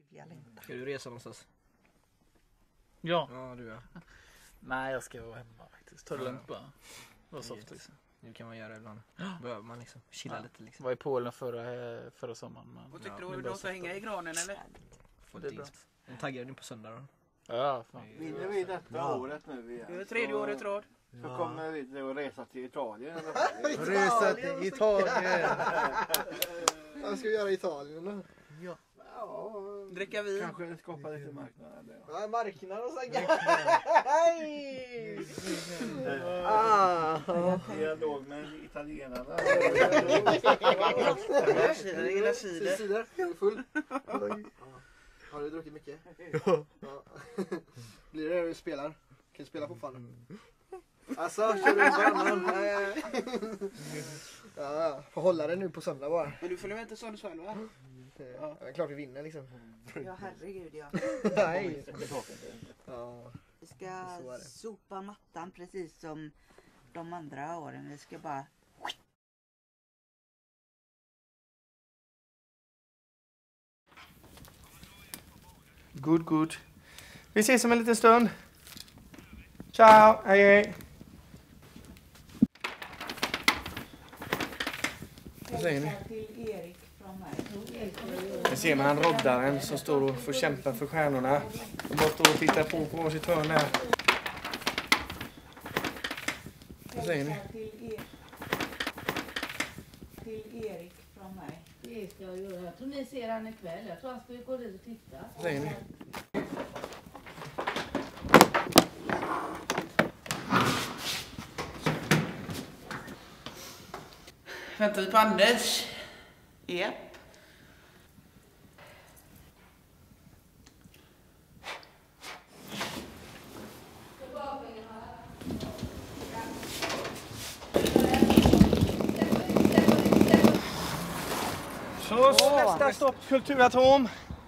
jag längtar. Ska du resa någonstans? Ja. Ja, du Nej, jag ska vara hemma faktiskt. Ta det lugnt bara. Var soft liksom. Det kan man göra ibland. Behöver man liksom chilla lite liksom. Var i Polen förra sommaren. Men... Vad tyckte du? Du ska hänga i granen eller? Det är bra. Den taggade du på söndag då? Ja, fan. Vinner vi detta året nu igen? Det är tredje året rad. Så kommer vi att resa till Italien. Resa till Italien. Vad ska vi göra i Italien då? Ja, Dricka vin. kanske skapa lite marknad. Ja, marknad och så. Dialog med italienarna. Hela sidor. Full. Har du druckit mycket? Ja. Blir det du spelar? Kan du spela fortfarande? Alltså, kör du varannan? Ja, får hålla det nu på söndag bara. Men du följer med till Sundsvall va? Ja, det är klart vi vinner liksom. Ja, herregud ja. Nej. Ja. Vi ska sopa mattan precis som de andra åren. Vi ska bara... Good. Vi ses om en liten stund. Ciao, hej. Vad säger ni? Nu ser man roddaren som står och får kämpa för stjärnorna. De bara står och tittar på varsitt hörn där. Vad säger ni? Till Erik från mig. Det ska jag göra. Jag tror ni ser han ikväll. Jag tror han ska gå dit och titta. Vad säger ni? Väntar vi på Anders? Japp. Så nästa stopp, Kulturatom.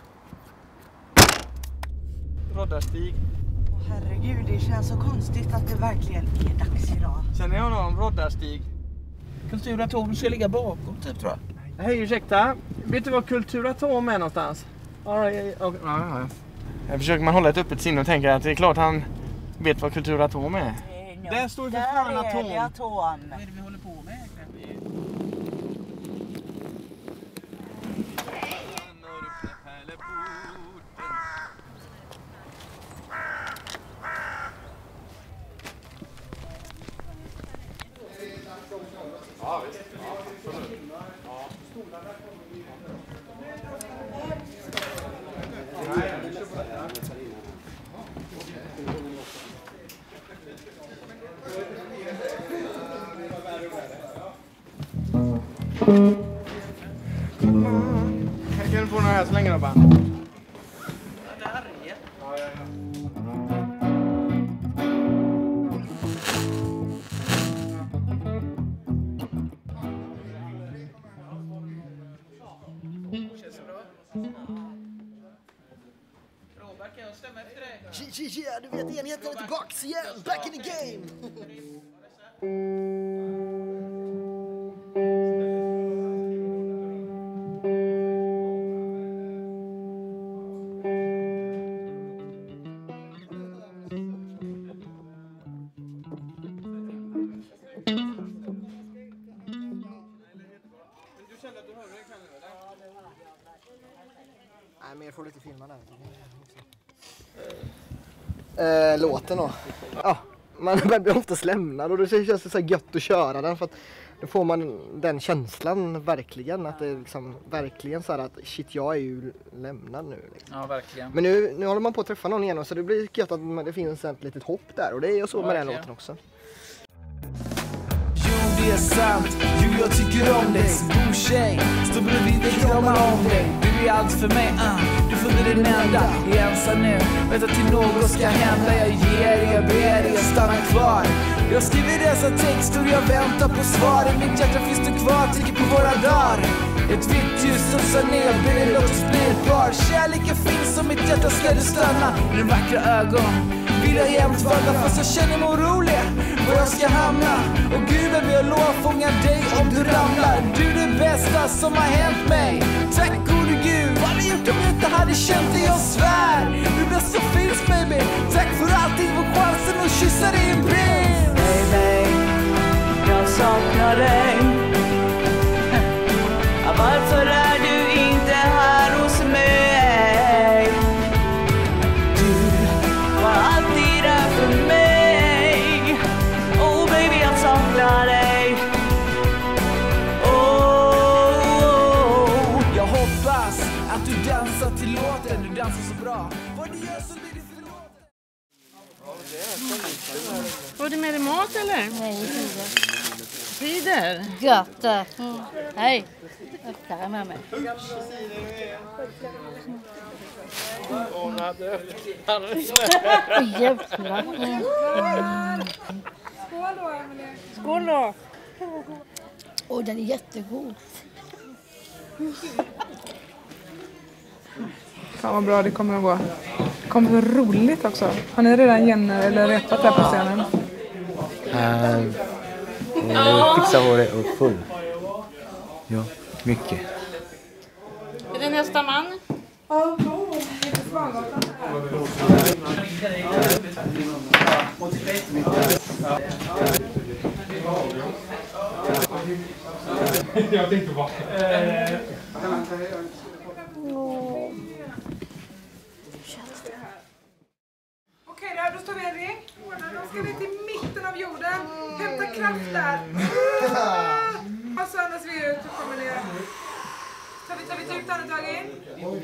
Roddarstig. Herregud, det känns så konstigt att det verkligen är dags idag. Känner jag någon Roddarstig? Kulturatom ska ligga bakom typ tror jag. Hej, ursäkta. Vet du var Kulturatom är någonstans? Ja. Jag försöker man hålla ett öppet sinne och tänka att det är klart han vet vad Kulturatom är. Där står ju för fan Där är atom. det atom. Vad är det vi håller på med? Här kan du få några här så länge då bara. Det här är. Känns det bra? Robert, kan jag stämma efter dig? Ja, du vet enheten är tillbaks igen. Back in the game. Nej, men jag får lite filma där. Låten då. Ja, man blir oftast lämnad och då känns det så gött att köra den för att då får man den känslan verkligen att det är liksom verkligen så här att shit, jag är ju lämnad nu liksom. Ja, verkligen. Men nu håller man på att träffa någon igen så det blir gött att det finns ett litet hopp där och det är ju så med den låten också. Det är sant, jo jag tycker om dig. God tjej, står bredvid dig, kramar om dig. Du är allt för mig, du får bli den enda. Jag är ensam nu, vet att till något ska hända. Jag ger dig, jag ber dig, jag stannar kvar. Jag skriver dessa texter och jag väntar på svar. I mitt hjärta finns du kvar, tänker på våra dagar. Ett vitt ljus som sa ner, blir låt oss bli ett par. Kärleken finns och mitt hjärta ska du stanna. Med vackra ögon vill jag jämt vandra, fast jag känner mig orolig var jag ska hamna. Och Gud är jag lov fånga dig om du ramlar. Du är det bästa som har hänt mig. Tack gode Gud, vad har du gjort om jag inte hade känt dig, jag svär. Du bäst som finns baby. Tack för allting och chansen att kyssa dig i en bild. Baby, jag saknar dig. Varför är du inte här hos mig? Du var alltid där för mig. Oh baby, jag saknar dig. Oh, jag hoppas att du dansar till låten. Du dansar så bra. Vad du gör så blir det förlåten. Får du med dig mat eller? Nej, Cider? gött. Hej. Öppnar med mig. Jävlar. Skål då, Emelie. Skål då. Åh, den är jättegod. Fan vad bra det kommer att gå. Det kommer att bli roligt också. Har ni redan repat här på scenen? Fixa håret och full. Ja, mycket. Är det nästa man? Ja, lite Svangatan Jag tänkte bara... Okej då står vi i en ring. Då ska vi till mitten av jorden. Hämta kraft där. Och så andas vi ut och kommer ner. Tar vi djupt andetag in.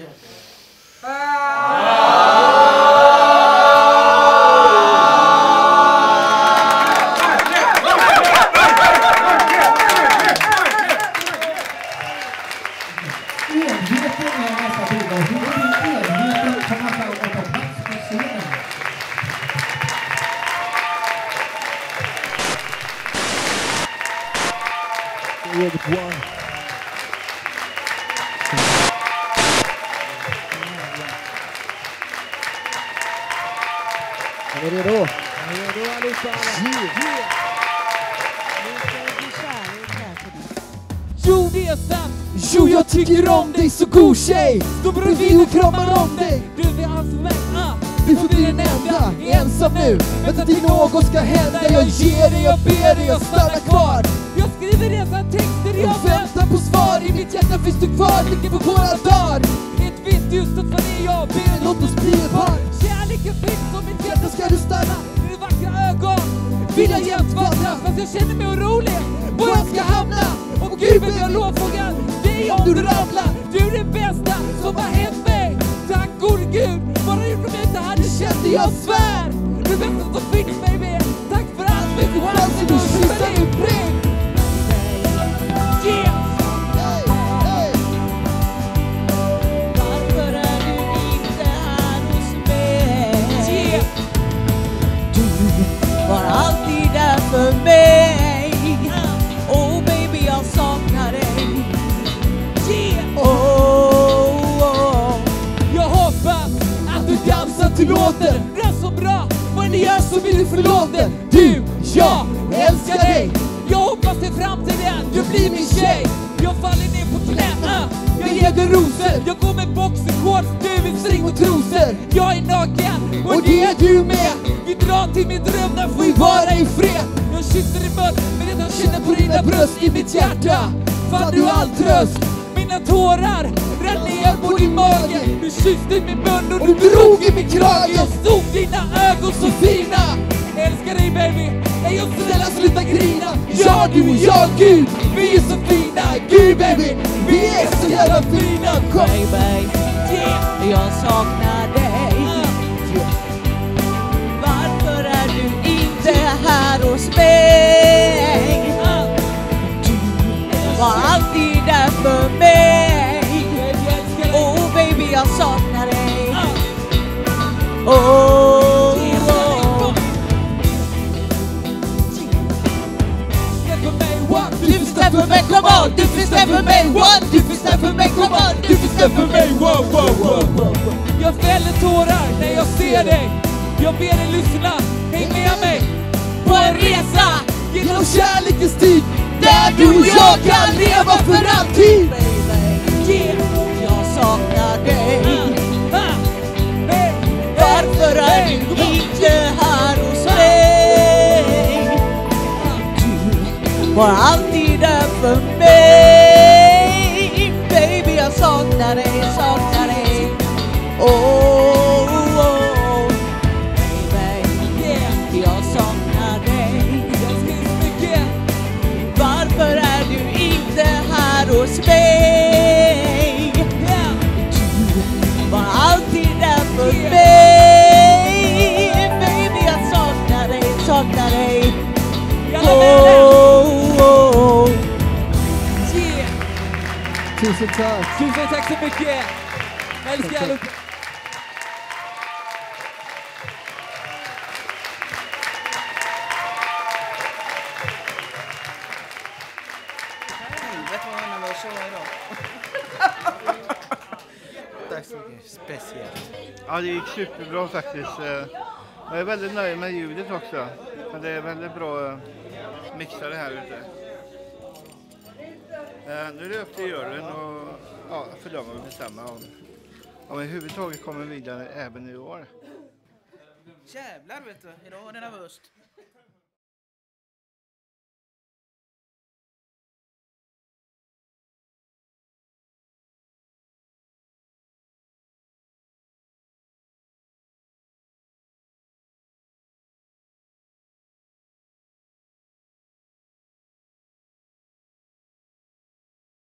Är ni redo? Är ni redo allihopa? Jo, det är sant. Jo, jag tycker om dig så god tjej. Står bredvid och kramar om dig. Du är allt för mig. Du får bli den enda. Ensam nu. Vänta till något ska hända. Jag ger dig, jag ber dig, jag stannar kvar. Jag skriver redan texter, jag väntar på svar. I mitt hjärta finns du kvar, ligger på våra dagar. Ett vitt just för det jag ber. Låt oss bli ett par. Kärleken finns som mitt hjärta, ska du stanna. Med vackra ögon vill jag jämt vandra. Fast jag känner mig orolig var jag ska hamna. Om Gud vill jag lovfråga dig om du ramlar. Du är det bästa som har hänt mig. Tack gode Gud, bara gjort om jag inte hade känt det, jag svär. Du är bästa som finns baby. Tack för allt, vet du chansen att kyssa dig i bredd. Yeah! Varför är du inte här hos mig? Yeah! Du var alltid där för mig. Oh baby, jag saknar dig. Yeah! Oh. Jag hoppas att du dansar till låten. Det är så bra, vad ni gör så blir du förlåten. Du, jag älskar dig. Jag hoppas i framtiden du blir min tjej. Jag faller ner på knäna, jag ger dig rosor. Jag går med boxershorts, du vill string och trosor. Jag är naken och det är du med. Vi drar till min dröm, där får vi vara i fred. Jag kysser i mun, men redan känner på dina bröst. I mitt hjärta fann du all tröst. Mina tårar rann ner på din mage. Du kysste i min mun och du drog i min krage. Jag såg dina ögon så fina. Älskar dig baby, är jag snälla sluta grina. Ja du och jag Gud, vi är så fina. Gud baby, vi är så jävla fina. Kom baby, yeah. Jag saknar dig. Varför är du inte här hos mig? Du var alltid där för mig. Oh baby, jag saknar dig. Oh, oh. Du finns där för mig, come on. Du finns där för mig, one. Du finns där för mig, come on. Du finns där för mig, wow, wow, wow. Jag fäller tårar när jag ser dig. Jag ber dig lyssna, häng med mig på en resa genom kärlekens tid, där du och jag kan leva för alltid. Baby, yeah. Jag saknar dig? Varför är du inte här hos mig? Du var alltid där för mig. Baby, jag saknar dig, saknar dig. Oh, oh, baby, jag saknar dig. Varför är du inte här hos mig? Du var alltid där för mig. Baby, jag saknar dig, saknar dig. Oh, oh. Tusen tack. Tusen tack så mycket. Jag älskar allihopa. Helvete vad han var så idag. Tack så mycket. Speciellt. Ja, det gick superbra faktiskt. Jag är väldigt nöjd med ljudet också. Det är väldigt bra mixade här ute. Nu är det upp till juryn och för dem att bestämma om överhuvudtaget kommer vidare även i år. Jävlar vet du, idag är det nervöst.